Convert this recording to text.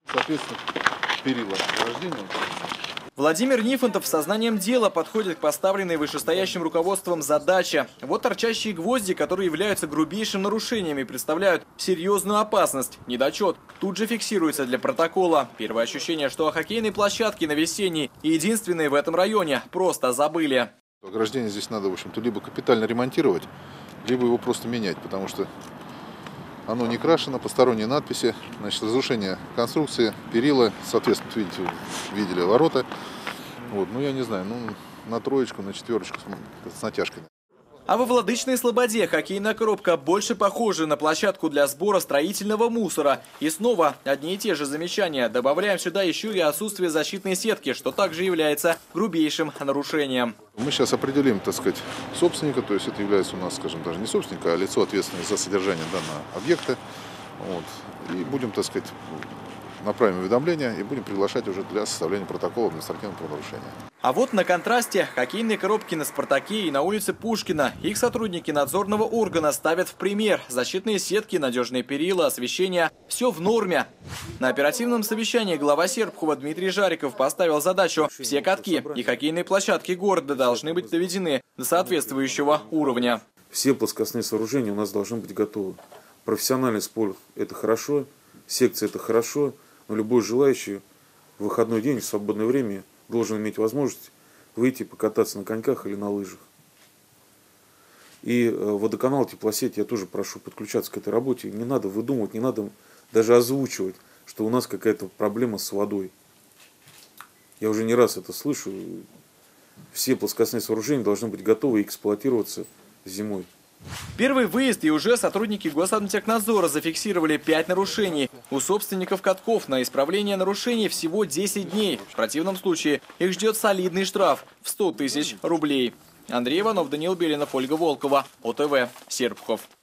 Соответственно, перила ограждения. Владимир Нифонтов сознанием дела подходит к поставленной вышестоящим руководством задаче. Вот торчащие гвозди, которые являются грубейшим нарушением и представляют серьезную опасность. Недочет тут же фиксируется для протокола. Первое ощущение, что о хоккейной площадке на Весенней и единственной в этом районе просто забыли. Ограждение здесь надо, в общем-то, либо капитально ремонтировать, либо его просто менять, потому что оно не крашено, посторонние надписи, значит, разрушение конструкции, перила, соответственно, видели ворота. Вот, ну, я не знаю, ну, на троечку, на четверочку с натяжкой. А во Владычной Слободе хоккейная коробка больше похожа на площадку для сбора строительного мусора. И снова одни и те же замечания. Добавляем сюда еще и отсутствие защитной сетки, что также является грубейшим нарушением. Мы сейчас определим, так сказать, собственника, то есть это является у нас, скажем, даже не собственника, а лицо, ответственное за содержание данного объекта. Вот. И будем, так сказать, направим уведомление и будем приглашать уже для составления протокола административного правонарушения. А вот на контрасте хоккейные коробки на «Спартаке» и на улице Пушкина. Их сотрудники надзорного органа ставят в пример. Защитные сетки, надежные перила, освещение – все в норме. На оперативном совещании глава Серпухова Дмитрий Жариков поставил задачу: все катки и хоккейные площадки города должны быть доведены до соответствующего уровня. Все плоскостные сооружения у нас должны быть готовы. Профессиональный спорт – это хорошо, секция – это хорошо, но любой желающий в выходной день, в свободное время должен иметь возможность выйти покататься на коньках или на лыжах. И водоканал, теплосеть я тоже прошу подключаться к этой работе. Не надо выдумывать, не надо даже озвучивать, что у нас какая-то проблема с водой. Я уже не раз это слышу. Все плоскостные сооружения должны быть готовы и эксплуатироваться зимой. Первый выезд, и уже сотрудники Госадмтехнадзора зафиксировали 5 нарушений. У собственников катков на исправление нарушений всего 10 дней. В противном случае их ждет солидный штраф в 100 000 рублей. Андрей Иванов, Даниил Белинов, Ольга Волкова, ОТВ, Серпухов.